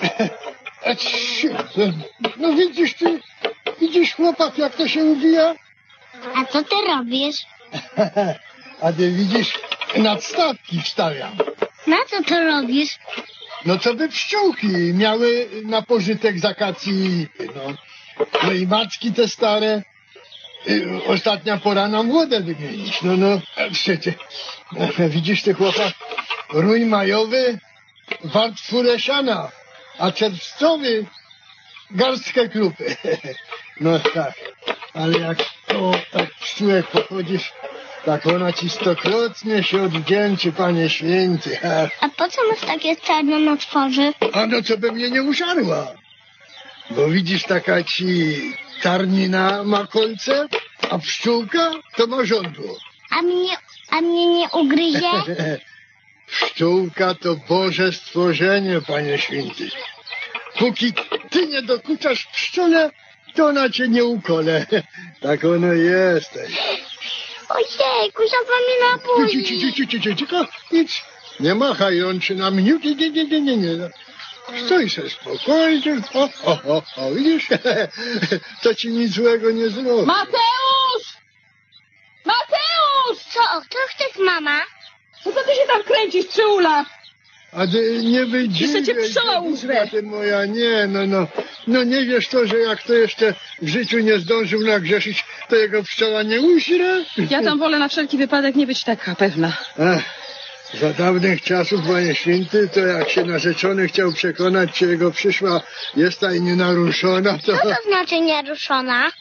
No widzisz chłopak, jak to się ubija? A co ty robisz? A ty widzisz, nadstawki wstawiam. Na co to robisz? No co by pszczółki miały na pożytek z akacji, no. No i macki te stare. Ostatnia pora na młode wymienić. No, przecież. Widzisz ty chłopak? Rój majowy, wart furę siana, a czerwcowy garstkę krupy. No tak, ale jak tak pszczółek pochodzisz, tak ona ci stokrotnie się odwdzięczy, panie święty. A po co masz takie czarne na twarzy? A no co by mnie nie użarła? Bo widzisz, taka ci tarnina ma kolce, a pszczółka to ma żądło. A mnie nie ugryzie? Pszczółka to Boże stworzenie, panie święty. Póki ty nie dokuczasz pszczole, to ona cię nie ukole. Tak ono jest. Ojejku, się z wami napoi. Tylko nic, nie machaj rączy na mnie. Nie. Stój se spokojnie. O, widzisz? To ci nic złego nie zrobi. Mateusz! Mateusz! Co chcesz, mama? Co ty się tam kręcisz przy ulach? A ty nie wydziwiaj. Jeszcze cię pszczoła użre. Ty moja, nie, no nie wiesz to, że jak to jeszcze w życiu nie zdążył nagrzeszyć, to jego pszczoła nie uźre? Ja tam wolę na wszelki wypadek nie być taka pewna. Za dawnych czasów, panie święty, to jak się narzeczony chciał przekonać, czy jego przyszła jest ta i nienaruszona, to... Co to znaczy nieruszona?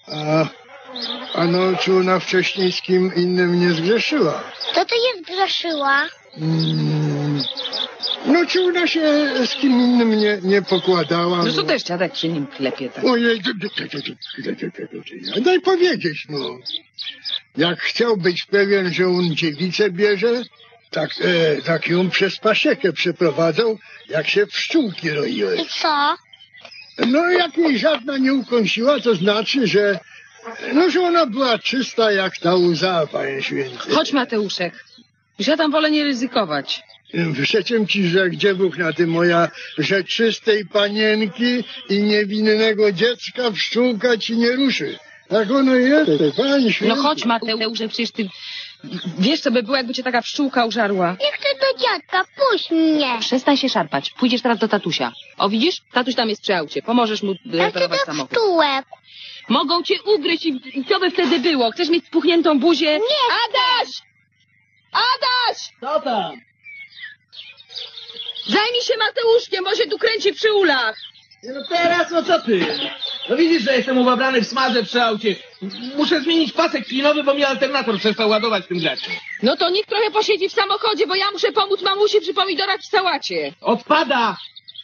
A no, czy ona wcześniej z kim innym nie zgrzeszyła? Co to jest grzeszyła? No, czy ona się z kim innym nie pokładała? No to też dziadek przy nim klepie tak. Ojej, daj powiedzieć, no. Jak chciał być pewien, że on dziewicę bierze, tak ją przez pasiekę przeprowadzał, jak się pszczółki roiły. I co? No, jak jej żadna nie ukąsiła, to znaczy, że ona była czysta jak ta łza, panie święty. Chodź, Mateuszek. Już ja tam wolę nie ryzykować. Wyszedłem ci, że gdzie Bóg na tym moja, że czystej panienki i niewinnego dziecka pszczółka ci nie ruszy. Tak ono jest, panie święty. No chodź, Mateusze, przecież ty wiesz, co by było, jakby cię taka pszczółka użarła. Nie chcę do dziadka, puść mnie. Przestań się szarpać. Pójdziesz teraz do tatusia. O, widzisz? Tatuś tam jest przy aucie. Pomożesz mu reperować samochód. Pszczółek. Mogą cię ugryźć i co by wtedy było? Chcesz mieć spuchniętą buzię? Nie. Adaś! Adaś! Co tam? Zajmij się Mateuszkiem, bo się tu kręci przy ulach. No teraz, no co ty? No widzisz, że jestem ubabrany w smadze przy aucie. Muszę zmienić pasek klinowy, bo mi alternator przestał ładować w tym graczu. No to niech trochę posiedzi w samochodzie, bo ja muszę pomóc mamusi przy pomidorach w sałacie. Odpada!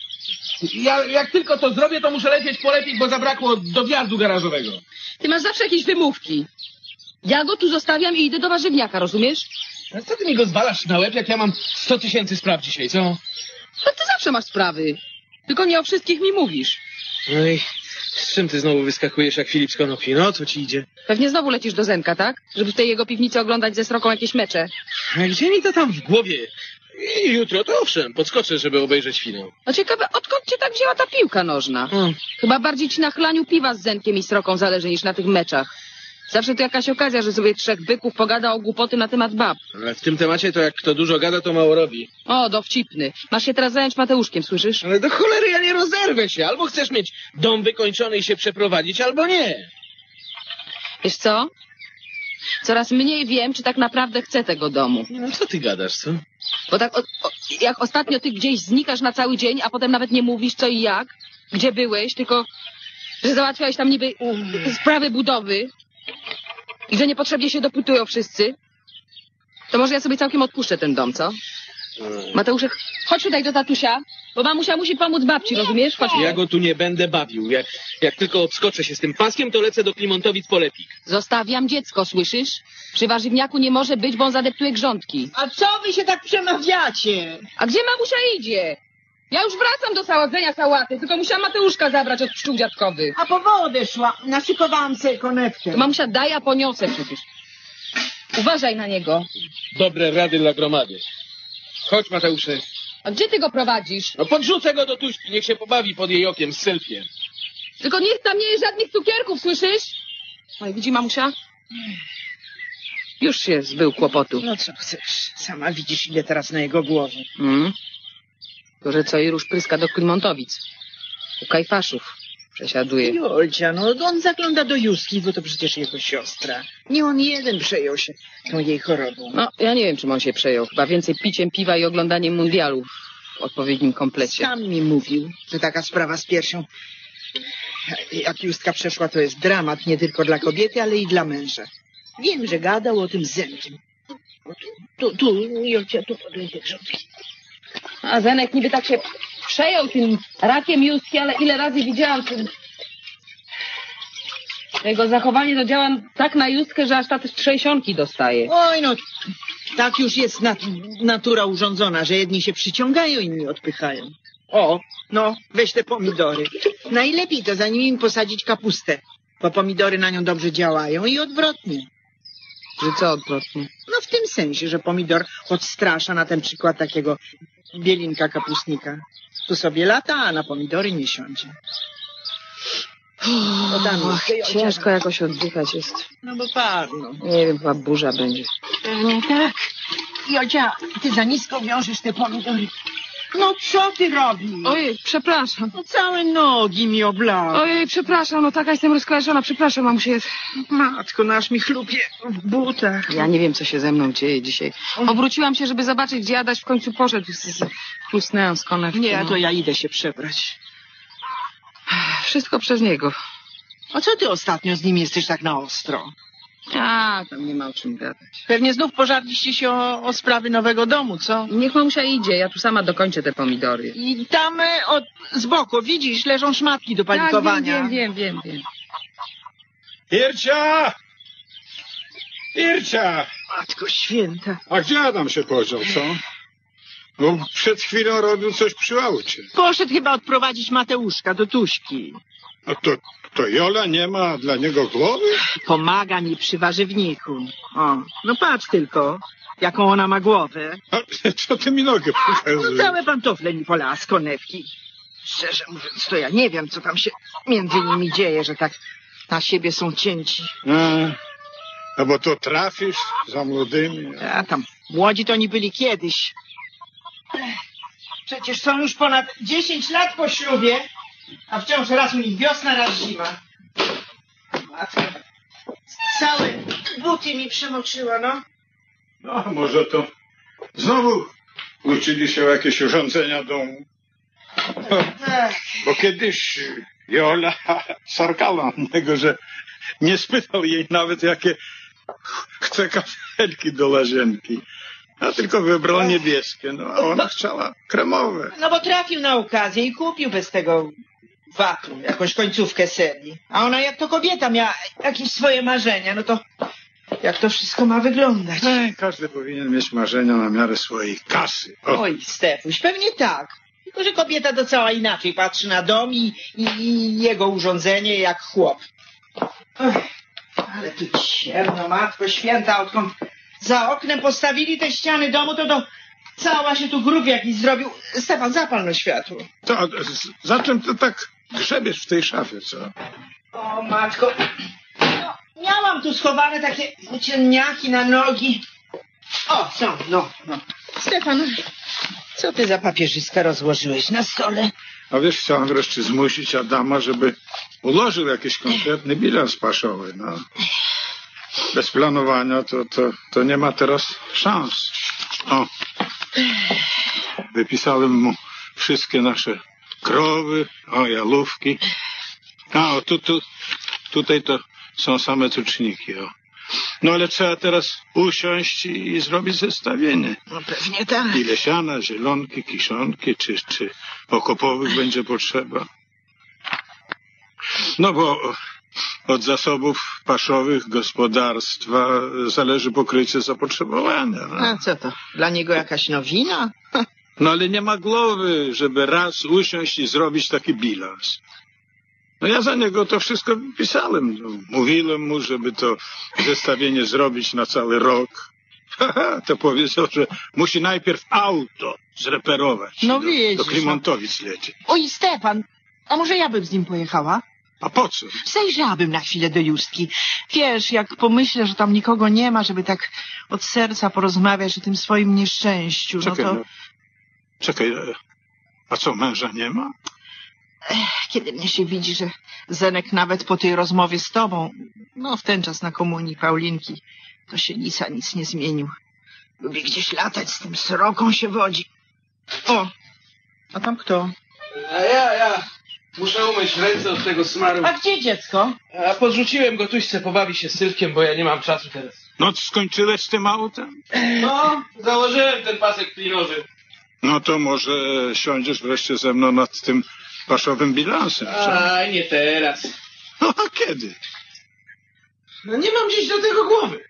Jak tylko to zrobię, to muszę lecieć polepić, bo zabrakło do wjazdu garażowego. Ty masz zawsze jakieś wymówki. Ja go tu zostawiam i idę do warzywniaka, rozumiesz? A co ty mi go zwalasz na łeb, jak ja mam 100 000 spraw dzisiaj, co? No ty zawsze masz sprawy. Tylko nie o wszystkich mi mówisz. No i z czym ty znowu wyskakujesz jak Filip z konopi? No, co ci idzie? Pewnie znowu lecisz do Zenka, tak? Żeby w tej jego piwnicy oglądać ze Sroką jakieś mecze. A gdzie mi to tam w głowie? I jutro to owszem, podskoczę, żeby obejrzeć finał. No ciekawe, odkąd cię tak wzięła ta piłka nożna? Chyba bardziej ci na chlaniu piwa z Zenkiem i Sroką zależy niż na tych meczach. Zawsze to jakaś okazja, że sobie trzech byków pogada o głupoty na temat bab. Ale w tym temacie to jak kto dużo gada, to mało robi. O, dowcipny. Masz się teraz zająć Mateuszkiem, słyszysz? Ale do cholery ja nie rozerwę się. Albo chcesz mieć dom wykończony i się przeprowadzić, albo nie. Wiesz co? Coraz mniej wiem, czy tak naprawdę chcę tego domu. No co ty gadasz, co? Bo tak jak ostatnio ty gdzieś znikasz na cały dzień, a potem nawet nie mówisz co i jak, gdzie byłeś, tylko że załatwiałeś tam niby sprawy budowy i że niepotrzebnie się dopytują wszyscy, to może ja sobie całkiem odpuszczę ten dom, co? Mateuszek, chodź tutaj do tatusia, bo mamusia musi pomóc babci, rozumiesz? Chodź. Ja go tu nie będę bawił. Jak tylko obskoczę się z tym paskiem, to lecę do Klimontowic po lepik. Zostawiam dziecko, słyszysz? Przy warzywniaku nie może być, bo on zadeptuje grządki. A co wy się tak przemawiacie? A gdzie mamusia idzie? Ja już wracam do saładzenia sałaty, tylko musiałam Mateuszka zabrać od pszczół dziadkowych. A po wodę szła, naszykowałam sobie konewkę. To mamusia daj, a poniosę przecież. Uważaj na niego. Dobre rady dla gromady. Chodź, Mateusze. A gdzie ty go prowadzisz? No podrzucę go do Tuśki, niech się pobawi pod jej okiem z Sylwiem. Tylko niech tam nie jest żadnych cukierków, słyszysz? No i widzi mamusia? Już się zbył kłopotu. No co chcesz? Sama widzisz, ile teraz na jego głowie. To, że co i róż pryska do Klimontowic. U Kajfaszów przesiaduje. Jolcia, no on zagląda do Józki, bo to przecież jego siostra. Nie on jeden przejął się tą jej chorobą. No, ja nie wiem, czym on się przejął. Chyba więcej piciem piwa i oglądaniem mundialu w odpowiednim komplecie. Sam mi mówił, że taka sprawa z piersią, jak Justka przeszła, to jest dramat nie tylko dla kobiety, ale i dla męża. Wiem, że gadał o tym z Zenkiem. Tu, Jolcia, tu podejdzie grządki. A Zenek niby tak się przejął tym rakiem Justki, ale ile razy widziałam jego zachowanie, to działa tak na Justkę, że aż ta trzęsionki dostaje. Oj, no, tak już jest natura urządzona, że jedni się przyciągają, inni odpychają. O, no, weź te pomidory. Najlepiej to za nimi posadzić kapustę, bo pomidory na nią dobrze działają i odwrotnie. Że co odwrotnie? No w tym sensie, że pomidor odstrasza, na ten przykład takiego bielinka kapustnika. Tu sobie lata, a na pomidory nie siądzie. Ciężko jakoś oddychać jest. No bo pewno. Nie wiem, chyba burza będzie. Pewnie tak. Jocia, ty za nisko wiążesz te pomidory. No co ty robisz? Ojej, przepraszam. No całe nogi mi oblały. Ojej, przepraszam, no taka jestem rozkojarzona. Przepraszam, mamusia jest. Matko, nasz mi chlupie w butach. Ja nie wiem, co się ze mną dzieje dzisiaj. Obróciłam się, żeby zobaczyć, gdzie Adaś w końcu poszedł. Chlusnęłam z konewki. Nie, to ja idę się przebrać. Wszystko przez niego. A co ty ostatnio z nim jesteś tak na ostro? A, tam nie ma o czym gadać. Pewnie znów pożarliście się o sprawy nowego domu, co? Niech mamusia idzie, ja tu sama dokończę te pomidory. I tam z boku, widzisz, leżą szmatki do palikowania. Tak, wiem. Ircia! Ircia! Matko święta. A gdzie Adam się podział, co? Bo przed chwilą robił coś przy aucie. Poszedł chyba odprowadzić Mateuszka do Tuśki. A to Jola nie ma dla niego głowy? Pomaga mi przy warzywniku. O, no patrz tylko, jaką ona ma głowę. A co ty mi nogę No pokazujesz? całe pantofle mi polała z konewki. Szczerze mówiąc, to ja nie wiem, co tam się między nimi dzieje, że tak na siebie są cięci. A bo to trafisz za młodymi. A tam, młodzi to oni byli kiedyś. Przecież są już ponad 10 lat po ślubie, a wciąż raz u nich wiosna, raz zima. Matko, całe buty mi przemoczyła, no. No, może to znowu uczyli się jakieś urządzenia domu. Tak. Bo kiedyś Jola sarkała na niego, że nie spytał jej nawet, jakie chce kafelki do łazienki. A tylko wybrał niebieskie, no a ona chciała kremowe. No bo trafił na okazję i kupił bez tego watu jakąś końcówkę serii. A ona jak to kobieta miała jakieś swoje marzenia, no to jak to wszystko ma wyglądać? Każdy powinien mieć marzenia na miarę swojej kasy. O. Oj, Stefuś, pewnie tak. Tylko, że kobieta to cała inaczej patrzy na dom i jego urządzenie jak chłop. Ech, ale tu ciemno, Matko Święta, odkąd za oknem postawili te ściany domu, to cała się tu grób jakiś zrobił. Stefan, zapal no światło. To, za czym ty tak grzebiesz w tej szafie, co? O, Matko, no, miałam tu schowane takie ciemniaki na nogi. O, są, no. Stefan, co ty za papierzyska rozłożyłeś na stole? A wiesz, chciałem wreszcie zmusić Adama, żeby ułożył jakiś konkretny bilans paszowy, no. Bez planowania to nie ma teraz szans. O, wypisałem mu wszystkie nasze krowy, jalówki. A, tutaj to są same tuczniki, o. No ale trzeba teraz usiąść i zrobić zestawienie. No pewnie tak. Ile siana, zielonki, kiszonki, czy okopowych będzie potrzeba. No bo od zasobów paszowych gospodarstwa zależy pokrycie zapotrzebowania. No. A co to? Dla niego jakaś nowina? No ale nie ma głowy, żeby raz usiąść i zrobić taki bilans. No ja za niego to wszystko pisałem. No, mówiłem mu, żeby to zestawienie zrobić na cały rok. To powiedział, że musi najpierw auto zreperować. No Do widzisz, Klimontowic leci. Oj, Stefan, a może ja bym z nim pojechała? A po co? Zajrzałabym na chwilę do Justki. Wiesz, jak pomyślę, że tam nikogo nie ma, żeby tak od serca porozmawiać o tym swoim nieszczęściu, Czekaj, no to... no. Czekaj, a co, męża nie ma? Kiedy mnie się widzi, że Zenek nawet po tej rozmowie z tobą, no w ten czas na komunii Paulinki, to się nic nie zmienił. Lubi gdzieś latać, z tym sroką się wodzi. O, a tam kto? A ja. Muszę umyć ręce od tego smaru. A gdzie dziecko? A podrzuciłem go tuś, se pobawi się z Sylwkiem, bo ja nie mam czasu teraz. No skończyłeś z tym autem? No, założyłem ten pasek klinowy. No to może siądziesz wreszcie ze mną nad tym paszowym bilansem, co? A nie teraz. No a kiedy? No nie mam dziś do tego głowy.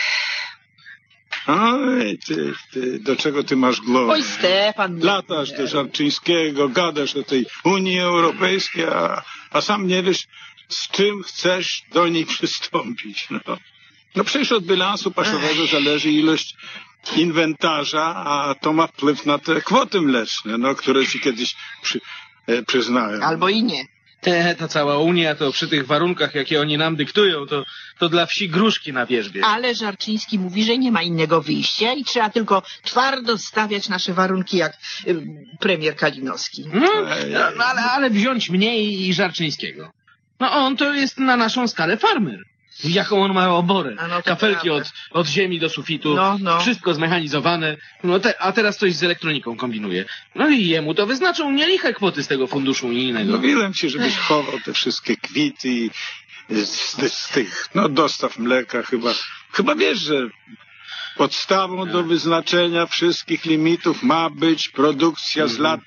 Oj, ty, do czego ty masz głowę? Oj, Stefan. nie- Latasz do Żarczyńskiego, gadasz o tej Unii Europejskiej, a sam nie wiesz, z czym chcesz do niej przystąpić. No przecież od bilansu paszowego zależy ilość inwentarza, a to ma wpływ na te kwoty mleczne, no, które ci kiedyś przyznałem. Albo i nie. Ta cała Unia, to przy tych warunkach, jakie oni nam dyktują, to dla wsi gruszki na wierzbie. Ale Żarczyński mówi, że nie ma innego wyjścia i trzeba tylko twardo stawiać nasze warunki jak premier Kalinowski. No, ale wziąć mnie i Żarczyńskiego. No on to jest na naszą skalę farmer. Jaką on ma oborę. A no to Kafelki prawda. od ziemi do sufitu. No. Wszystko zmechanizowane. No a teraz coś z elektroniką kombinuje. No i jemu to wyznaczą nieliche kwoty z tego funduszu unijnego. Mówiłem ci, żebyś chował te wszystkie kwity i z tych, no, dostaw mleka chyba wiesz, że podstawą do wyznaczenia wszystkich limitów ma być produkcja z lat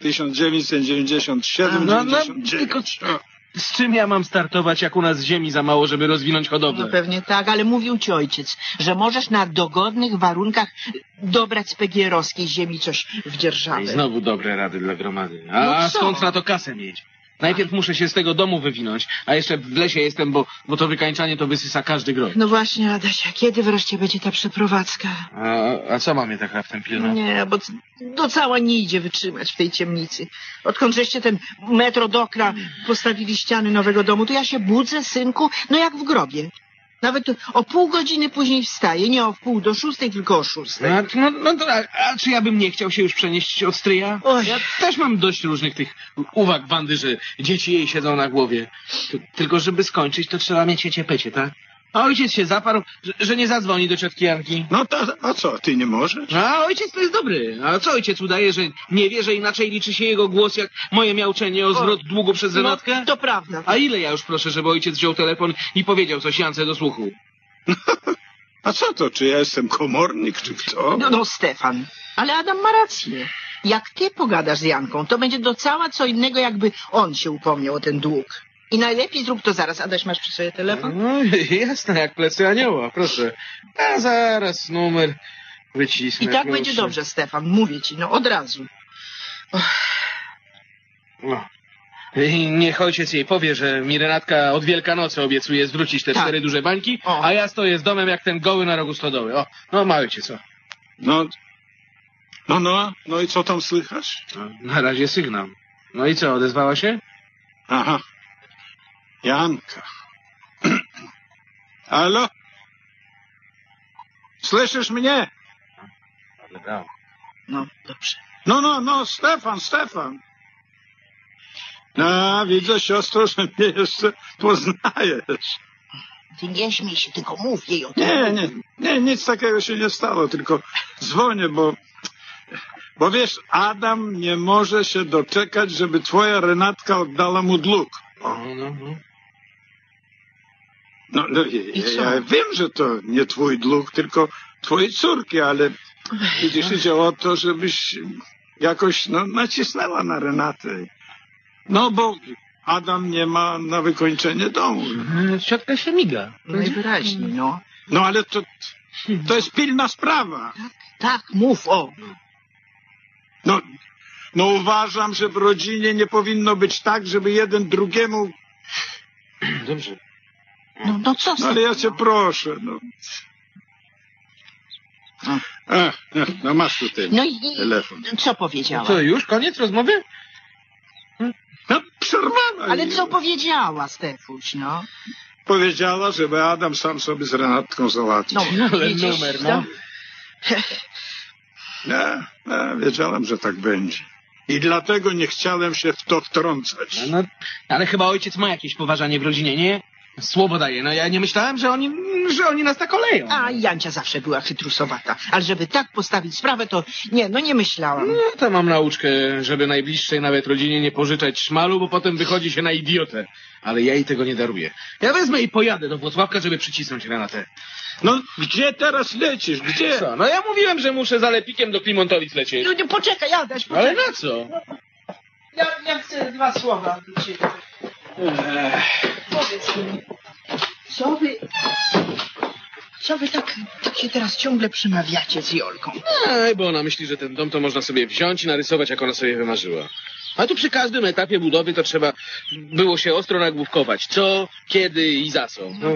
1997-99. tylko z czym ja mam startować, jak u nas ziemi za mało, żeby rozwinąć hodowlę? No pewnie tak, ale mówił ci ojciec, że możesz na dogodnych warunkach dobrać z PGR-owskiej ziemi coś w I dzierżawę. znowu dobre rady dla gromady. No A co? skąd na to kasę mieć? Najpierw muszę się z tego domu wywinąć, a jeszcze w lesie jestem, bo to wykańczanie to wysysa każdy grosz. No właśnie, Adasia, kiedy wreszcie będzie ta przeprowadzka? A co mam je tak raptem pilnować? Nie, bo do cała nie idzie wytrzymać w tej ciemnicy. Odkąd żeście ten metro do okna postawili ściany nowego domu, to ja się budzę, synku, no jak w grobie. Nawet o pół godziny później wstaję, nie o 5:45, tylko o 6:00. A czy ja bym nie chciał się już przenieść od stryja? Oj. Ja też mam dość różnych tych uwag bandy, że dzieci jej siedzą na głowie. Tylko żeby skończyć, to trzeba mieć ciepecie, tak? A ojciec się zaparł, że nie zadzwoni do ciotki Janki. No a co, ty nie możesz? A ojciec to jest dobry. A co ojciec udaje, że nie wie, że inaczej liczy się jego głos, jak moje miauczenie o zwrot długu przez Renatkę? No, to prawda. A ile ja już proszę, żeby ojciec wziął telefon i powiedział coś Jance do słuchu? A co to, czy ja jestem komornik, czy kto? No, Stefan, ale Adam ma rację. Jak ty pogadasz z Janką, to będzie do cała co innego, jakby on się upomniał o ten dług. I najlepiej zrób to zaraz. Adaś, masz przy sobie telefon? No jasne, jak plecy anioła, proszę. A zaraz numer wycisnę. I tak proszę. będzie dobrze, Stefan, mówię ci, no od razu. No. I niech ojciec jej powie, że mi Renatka od Wielkanocy obiecuje zwrócić te Tak. 4 duże bańki, O. a ja stoję z domem jak ten goły na rogu stodoły. O, no ma ojciec, o. No i co tam słychać? No, na razie sygnał. No i co, odezwała się? Aha. Janka. Halo? Słyszysz mnie? Ale brawo. No, dobrze. No, Stefan. No, widzę, siostro, że mnie jeszcze poznajesz. Ty nie śmiej się, tylko mów jej o tym. Nie, nic takiego się nie stało, tylko dzwonię, bo wiesz, Adam nie może się doczekać, żeby twoja Renatka oddała mu dług. No, ja wiem, że to nie twój dług, tylko twojej córki, ale widzisz, idzie o to, żebyś jakoś nacisnęła na Renatę. No, bo Adam nie ma na wykończenie domu. Ciotka się miga. Najwyraźniej, no. No, ale to jest pilna sprawa. Tak, mów, o. No uważam, że w rodzinie nie powinno być tak, żeby jeden drugiemu... Dobrze. No co No ale ja cię proszę, no. No masz tutaj No i telefon. co powiedziała? Co, już? Koniec rozmowy? No przerwana. Ale już. co powiedziała, Stefuś, no? Powiedziała, żeby Adam sam sobie z Renatką załatwił. No, Ale widzisz, numer, no. Wiedziałem, że tak będzie. I dlatego nie chciałem się w to wtrącać. No, ale chyba ojciec ma jakieś poważanie w rodzinie, nie? Słowo daje. No ja nie myślałem, że oni nas tak oleją. A Jancia zawsze była chytrusowata. Ale żeby tak postawić sprawę, to nie myślałam. No to mam nauczkę, żeby najbliższej nawet rodzinie nie pożyczać szmalu, bo potem wychodzi się na idiotę. Ale ja jej tego nie daruję. Ja wezmę i pojadę do Włocławka, żeby przycisnąć Renatę. No gdzie teraz lecisz? Gdzie? Co? No ja mówiłem, że muszę za Lepikiem do Klimontowic lecieć. No nie, poczekaj, Adaś, Ale poczekaj. na co? Ja chcę 2 słowa do ciebie. Powiedz mi, co wy tak się teraz ciągle przymawiacie z Jolką? Ej, bo ona myśli, że ten dom to można sobie wziąć i narysować, jak ona sobie wymarzyła. A tu przy każdym etapie budowy to trzeba było się ostro nagłówkować. Co, kiedy i za co. No.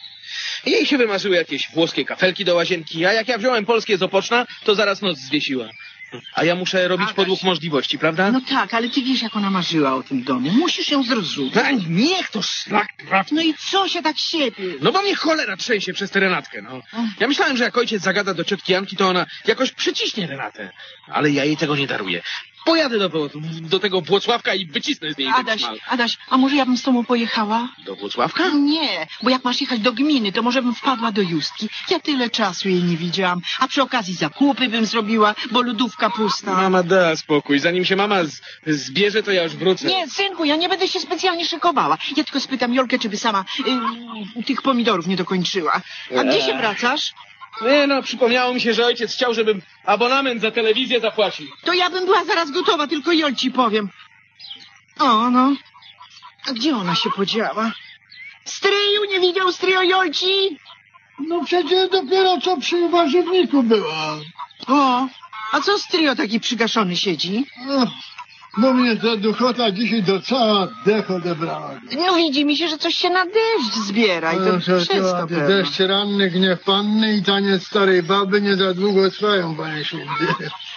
Jej się wymarzyły jakieś włoskie kafelki do łazienki, a jak ja wziąłem polskie z Opoczna, to zaraz noc zwiesiła. A ja muszę robić Adaś. podług możliwości, prawda? No tak, ale ty wiesz, jak ona marzyła o tym domu. Musisz ją zrozumieć. A niech to szlak trafi. No i co się tak siebie? No bo mnie cholera trzęsie przez tę Renatkę, no. Ja myślałem, że jak ojciec zagada do ciotki Janki, to ona jakoś przyciśnie Renatę. Ale ja jej tego nie daruję. Pojadę do tego Włocławka i wycisnę z niej ten szmal. Adaś, a może ja bym z tobą pojechała? Do Włocławka? Nie, bo jak masz jechać do gminy, to może bym wpadła do Justki. Ja tyle czasu jej nie widziałam. A przy okazji zakupy bym zrobiła, bo lodówka pusta. Mama, da spokój. Zanim się mama zbierze, to ja już wrócę. Nie, synku, ja nie będę się specjalnie szykowała. Ja tylko spytam Jolkę, czy by sama tych pomidorów nie dokończyła. A gdzie się wracasz? Nie no, przypomniało mi się, że ojciec chciał, żebym abonament za telewizję zapłacił. To ja bym była zaraz gotowa, tylko Jolci powiem. O, no. A gdzie ona się podziała? Stryju, nie widział stryjo Jolci? No przecież dopiero co przy warzywniku była. O, a co stryjo taki przygaszony siedzi? Bo mnie ta duchota dzisiaj do cała dech odebrała. No widzi mi się, że coś się na deszcz zbiera i to przez to pewno. Deszcz ranny, gniew panny i taniec starej baby nie za długo trwają, panie święty.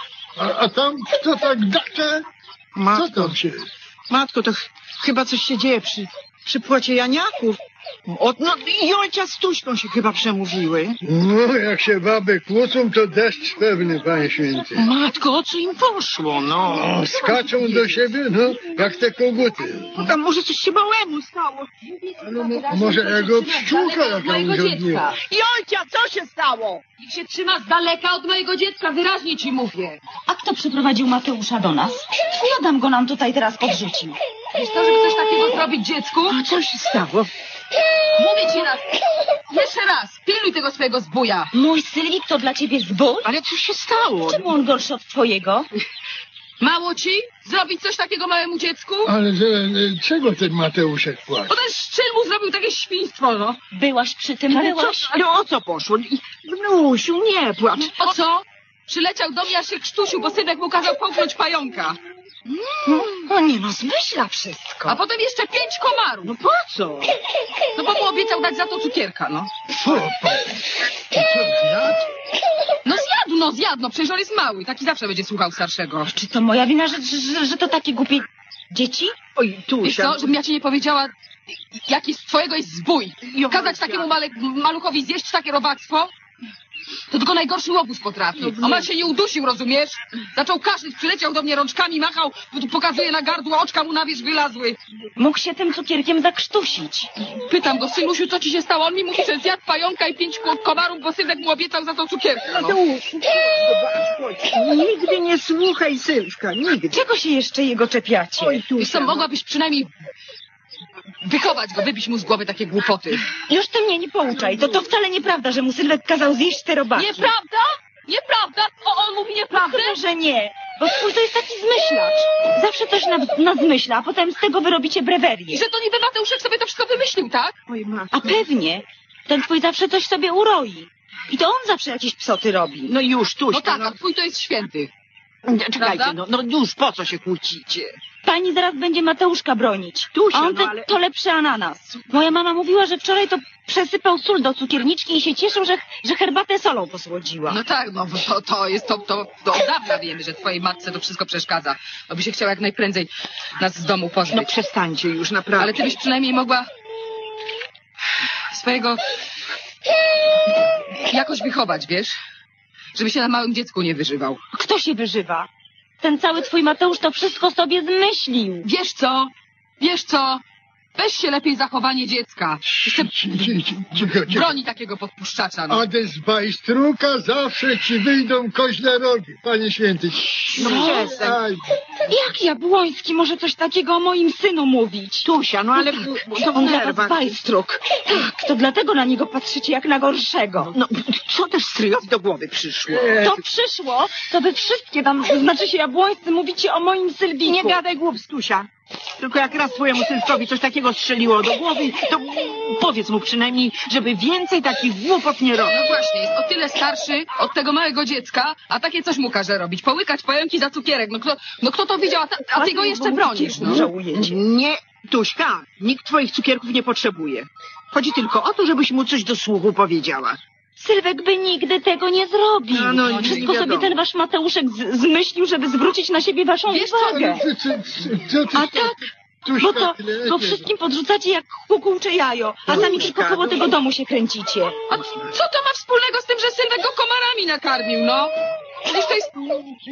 A tam kto tak dacze? Co tam się? Matko, to chyba coś się dzieje przy płocie Janiaków. No Jolcia z Tuśką się chyba przemówiły. No, jak się baby kłócą, to deszcz pewny, panie święty. Matko, o co im poszło, no? O, skaczą do siebie, no, jak te koguty. A może coś się małemu stało? No, może jego pszczółka jaka urządziła. Jolcia, co się stało? Niech się trzyma z daleka od mojego dziecka, wyraźnie ci mówię. A kto przyprowadził Mateusza do nas? Adam go nam tutaj teraz podrzucił. Wiesz co, żeby coś takiego zrobić dziecku? A co się stało? Mówię ci raz, jeszcze raz, pilnuj tego swojego zbója. Mój Sylwik to dla ciebie zbój? Ale co się stało? Czemu on gorszy od twojego? Mało ci zrobić coś takiego małemu dziecku? Ale czego ten Mateuszek płacze? Bo ten szczel mu zrobił takie świństwo, no. Byłaś przy tym, Ale byłaś? o co poszło? Wnusiu, nie płacz. O co? Przyleciał do mnie, aż się krztusił, bo synek mu kazał połknąć pająka. No nie no, zmyśla wszystko. A potem jeszcze 5 komarów. No po co? No bo mu obiecał dać za to cukierka, no. No zjadł, no przecież on jest mały, taki zawsze będzie słuchał starszego. Czy to moja wina, że to takie głupie dzieci? Oj, Wiesz Tusia. co, żebym ja ci nie powiedziała, jaki z twojego jest zbój. Jo, Kazać takiemu maluchowi zjeść takie robactwo? To tylko najgorszy łobuz potrafi. A man się nie udusił, rozumiesz? Zaczął kaszleć, przyleciał do mnie rączkami, machał, pokazuje na gardło, oczka mu na wierzch wylazły. Mógł się tym cukierkiem zakrztusić. Pytam go, synusiu, co ci się stało? On mi mówi, że zjadł pająka i 5 komarów, bo synek mu obiecał za to cukierka. No. Nigdy nie słuchaj Sylwka, nigdy. Czego się jeszcze jego czepiacie? Oj, Wiesz co, mogłabyś przynajmniej wychować go, wybić mu z głowy takie głupoty. Już ty mnie nie pouczaj. To wcale nieprawda, że mu Sylwek kazał zjeść te robaki. Nieprawda? Nieprawda? On mówi nieprawdę? Chyba, że nie. Bo twój to jest taki zmyślacz. Zawsze coś nazmyśla, a potem z tego wy robicie I brewerię. że to niby Mateuszek sobie to wszystko wymyślił, tak? Oj, matko. A pewnie. Ten twój zawsze coś sobie uroi. I to on zawsze jakieś psoty robi. No już, Tuśka. No tak, a twój to jest święty. Czekajcie, Prawda? no już po co się kłócicie? Pani zaraz będzie Mateuszka bronić. Tusia, A on no ale... to lepszy ananas. Moja mama mówiła, że wczoraj to przesypał sól do cukierniczki i się cieszył, że herbatę solą posłodziła. No tak, no to od dawna wiemy, że twojej matce to wszystko przeszkadza. No by się chciała jak najprędzej nas z domu pozbyć. No przestańcie już, naprawdę. Ale ty byś przynajmniej mogła swojego jakoś wychować, wiesz? Żeby się na małym dziecku nie wyżywał. Kto się wyżywa? Ten cały twój Mateusz to wszystko sobie zmyślił. Wiesz co? Weź się lepiej zachowanie dziecka. Jeszcze Cicho. broni takiego podpuszczacza, no. A z bajstruka zawsze ci wyjdą koźle rogi, panie święty. No przestań. Jak Jabłoński może coś takiego o moim synu mówić? Tusia, no ale to On dla was nerwa. bajstruk. Tak, to dlatego na niego patrzycie jak na gorszego. No, co też stryjowi do głowy przyszło? To przyszło, to wy wszystkie tam, znaczy się Jabłońscy, mówicie o moim Sylwiku. Nie gadaj głupstw, Tusia. Tylko jak raz twojemu synkowi coś takiego strzeliło do głowy, to powiedz mu przynajmniej, żeby więcej takich głupot nie robił. No właśnie, jest o tyle starszy od tego małego dziecka, a takie coś mu każe robić. Połykać pająki za cukierek. No kto to widział, a ty go jeszcze bronisz, no. Żałujecie. Nie, Tuśka, nikt twoich cukierków nie potrzebuje. Chodzi tylko o to, żebyś mu coś do słuchu powiedziała. Sylwek by nigdy tego nie zrobił. No, nie Wszystko wiadomo. sobie ten wasz Mateuszek zmyślił, żeby zwrócić na siebie waszą Wiesz co, uwagę. Co ty A tak, bo to go wszystkim podrzucacie jak kukułcze jajo, a sami tylko koło tego domu się kręcicie. A co to ma wspólnego z tym, że Sylwek go komarami nakarmił, no? Przecież to jest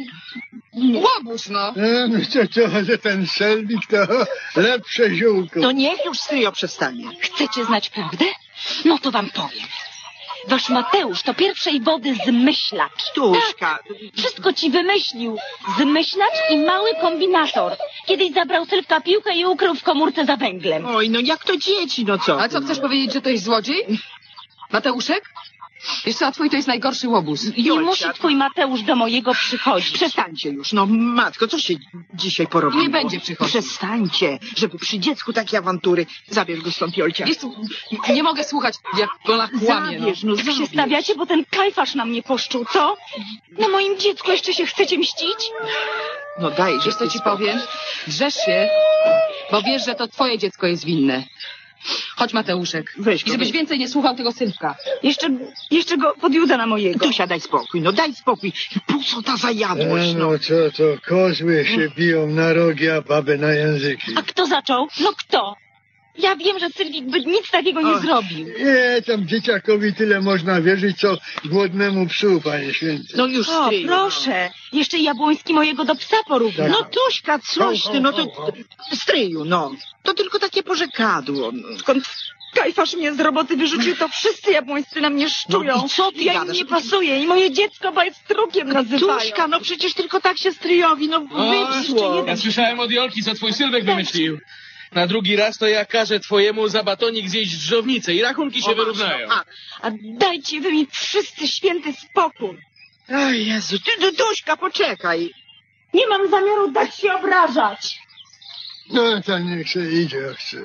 łobuz, no. że ten Szelwik to lepsze ziółko. To niech już stryjo przestanie. Chcecie znać prawdę? No to wam powiem. Wasz Mateusz to pierwszej wody zmyślacz. Tuśka. Wszystko ci wymyślił. Zmyślacz i mały kombinator. Kiedyś zabrał Sylwka piłkę i ukrył w komórce za węglem. Oj, no jak to dzieci, no co? A co, chcesz powiedzieć, że to jest złodziej? Mateuszek? Wiesz co, a twój to jest najgorszy łobuz. Nie Jolcia, musi twój Mateusz do mojego przychodzić. Przestańcie już, no matko, co się dzisiaj porobiło? Nie będzie przychodził. Przestańcie, żeby przy dziecku takie awantury. Zabierz go stąd, Jolcia. Wiesz co, nie mogę słuchać, jak ona kłamie, no. Zabierz, no Jak się zabierz. stawiacie, bo ten kajfasz na mnie poszczuł, co? Na moim dziecku jeszcze się chcecie mścić? No daj, Wiesz co ci powiem? Drzesz się, bo wiesz, że to twoje dziecko jest winne. Chodź, Mateuszek. Weź go, I żebyś weź. więcej nie słuchał tego Sylwka. Jeszcze go podjuda na mojego. Tusia, daj spokój, no daj spokój. Po co ta zajadłość, no? No co to, kozły się biją na rogi, a baby na języki. A kto zaczął? No kto? Ja wiem, że Sylwik by nic takiego nie Oj. zrobił. Nie, tam dzieciakowi tyle można wierzyć, co głodnemu psu, panie święty. No już O, stryju. proszę. Jeszcze Jabłoński mojego do psa porównał. No Tuśka, coś ty, no to stryju, no. To tylko takie porzekadło. No. Skąd kajfasz mnie z roboty wyrzucił, to wszyscy Jabłońscy na mnie szczują. No i co ty ja im gadasz? nie pasuję i moje dziecko bajstrukiem nazywają. Tuśka, no przecież tylko tak się stryjowi, no wypsło. Ja słyszałem od Jolki, co twój Sylwek wymyślił. Na drugi raz to ja każę twojemu za batonik zjeść drżownicę i rachunki się wyrównają. A dajcie wy mi wszyscy święty spokój. O Jezu, ty, Tuśka, poczekaj. Nie mam zamiaru dać się obrażać. No to niech się idzie, jak chce.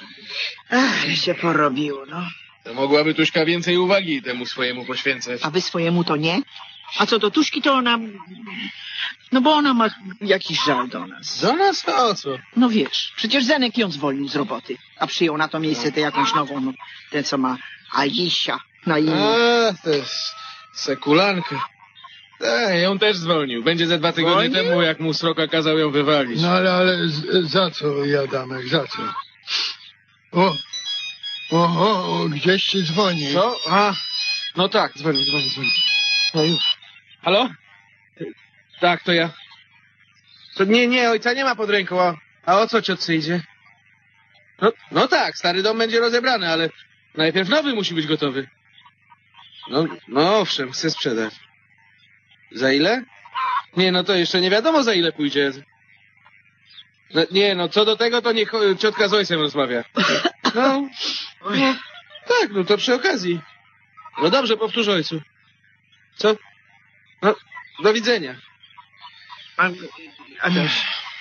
Ale się porobiło, no. To mogłaby Tuśka więcej uwagi temu swojemu poświęcać. A wy swojemu to nie? A co do Tuśki, to ona... No bo ona ma jakiś żal do nas. Do nas to o co? No wiesz, przecież Zenek ją zwolnił z roboty, a przyjął na to miejsce tę jakąś nową, no, tę co ma Alisia na imię. A, to jest sekulanka. Ją też zwolnił. Będzie ze 2 tygodnie Zwolnił? temu, jak mu Sroka kazał ją wywalić. No ale za co, Jadamek, za co? O, gdzieś ci dzwoni. Co? A, no tak, dzwoni. No już. Halo? Tak, to ja. To nie, ojca nie ma pod ręką, a o co ciotce idzie? No tak, stary dom będzie rozebrany, ale najpierw nowy musi być gotowy. No owszem, chcę sprzedać. Za ile? Nie, no to jeszcze nie wiadomo, za ile pójdzie. No, co do tego, to niech ciotka z ojcem rozmawia. No, tak, no to przy okazji. No dobrze, powtórz ojcu. Co? No, do widzenia. A też.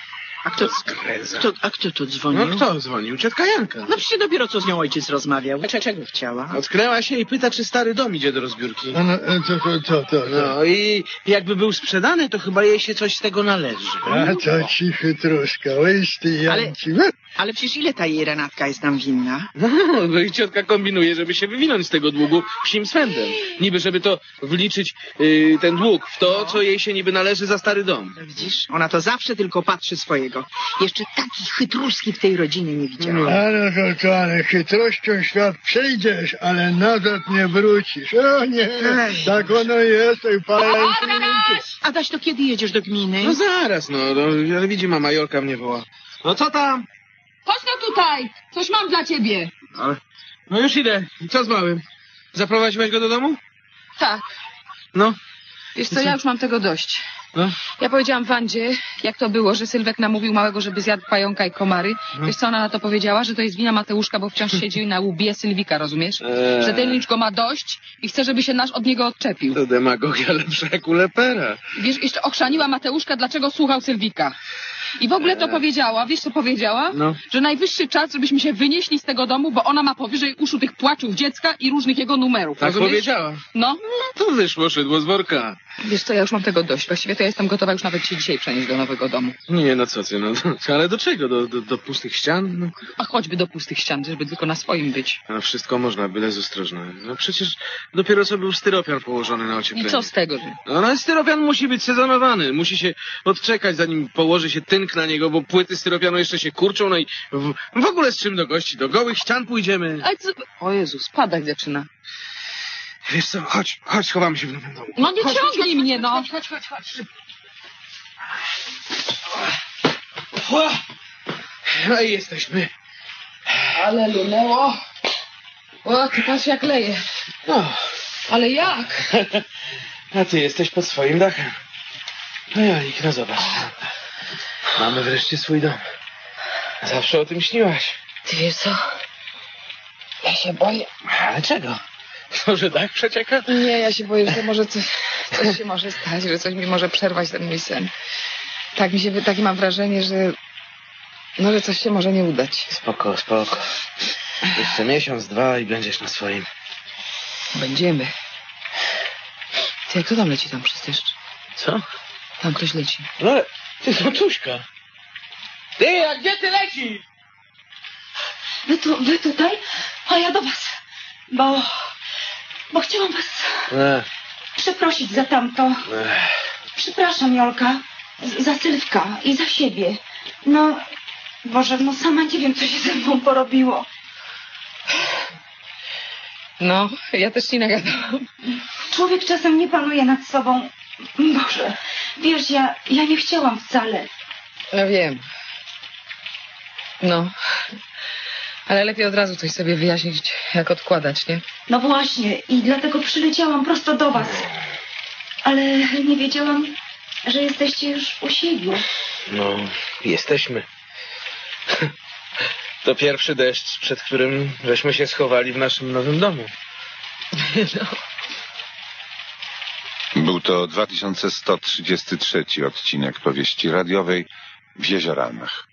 A kto tu dzwonił? No kto dzwonił? Ciotka Janka. No przecież dopiero co z nią ojciec rozmawiał. Czego chciała? Ocknęła się i pyta, czy stary dom idzie do rozbiórki. Co? No i jakby był sprzedany, to chyba jej się coś z tego należy. A to ci chytruszka, łyś ty Janci. Ale przecież ile ta jej Renatka jest nam winna? No i ciotka kombinuje, żeby się wywinąć z tego długu psim swędem. Niby, żeby to wliczyć ten dług w to, co jej się niby należy za stary dom. Widzisz? Ona to zawsze tylko patrzy swojego. Jeszcze takich chytruskich w tej rodzinie nie widziała. Ale kochany, chytrością świat przejdziesz, ale nazad nie wrócisz. O nie, tak ono jest. Adaś, to kiedy jedziesz do gminy? No zaraz, ale widzi mama, Jolka mnie woła. No co tam? Chodź no tutaj! Coś mam dla ciebie. No już idę. Co z małym? Zaprowadziłeś go do domu? Tak. No. Wiesz co, ja już mam tego dość. No. Ja powiedziałam Wandzie, jak to było, że Sylwek namówił małego, żeby zjadł pająka i komary. Wiesz co ona na to powiedziała? Że to jest wina Mateuszka, bo wciąż siedzi na łbie Sylwika, rozumiesz? Że Delnicz go ma dość i chce, żeby się nasz od niego odczepił. To demagogia lepsza jak u lepera. Wiesz, jeszcze ochrzaniła Mateuszka, dlaczego słuchał Sylwika. I w ogóle to powiedziała, wiesz co powiedziała? No. Że najwyższy czas, żebyśmy się wynieśli z tego domu, bo ona ma powyżej uszu tych płaczów dziecka i różnych jego numerów, Tak rozumiesz? powiedziała. No. To wyszło szydło z worka. Wiesz co, ja już mam tego dość. Właściwie to ja jestem gotowa już nawet się dzisiaj przenieść do nowego domu. Nie, no co ty, ale do czego? Do pustych ścian? No. A choćby do pustych ścian, żeby tylko na swoim być. No wszystko można, byle z ostrożna. No przecież dopiero co był styropian położony na ocieplenie. I co z tego, że... No ale styropian musi być sezonowany. Musi się odczekać, zanim położy się tynk na niego, bo płyty styropianu jeszcze się kurczą, no i w ogóle z czym do gości? Do gołych ścian pójdziemy. A co... O Jezu, spadać zaczyna. Wiesz co, chodź, schowamy się w nowym domu. No nie ciągnij mnie, no. Chodź. No i jesteśmy. Ale lunęło. O, ty patrz jak leje. No, Ale jak? a ty jesteś pod swoim dachem. No Jolik, no zobacz. Mamy wreszcie swój dom. Zawsze o tym śniłaś. Ty wiesz co? Ja się boję. Ale czego? Może dach przecieka? Nie, ja się boję, że może coś się może stać, że coś mi może przerwać ten mój sen. Takie mam wrażenie, że coś się może nie udać. Spoko. Jeszcze miesiąc, 2 i będziesz na swoim. Będziemy. Ty, jak to tam leci tam przez deszcz? Co? Tam ktoś leci. No ale, ty Złoczuśka. Ty, a gdzie ty lecisz? Wy tutaj? A ja do was. Bo chciałam was przeprosić za tamto. Przepraszam, Jolka. Za Sylwka i za siebie. No, Boże, sama nie wiem, co się ze mną porobiło. No, ja też ci nagadałam. Człowiek czasem nie panuje nad sobą. Boże, wiesz, ja nie chciałam wcale. Ja wiem. No, ale lepiej od razu coś sobie wyjaśnić, jak odkładać, nie? No właśnie, i dlatego przyleciałam prosto do was. Ale nie wiedziałam, że jesteście już u siebie. No, jesteśmy. To pierwszy deszcz, przed którym żeśmy się schowali w naszym nowym domu. No. Był to 2133 odcinek powieści radiowej w Jezioranach.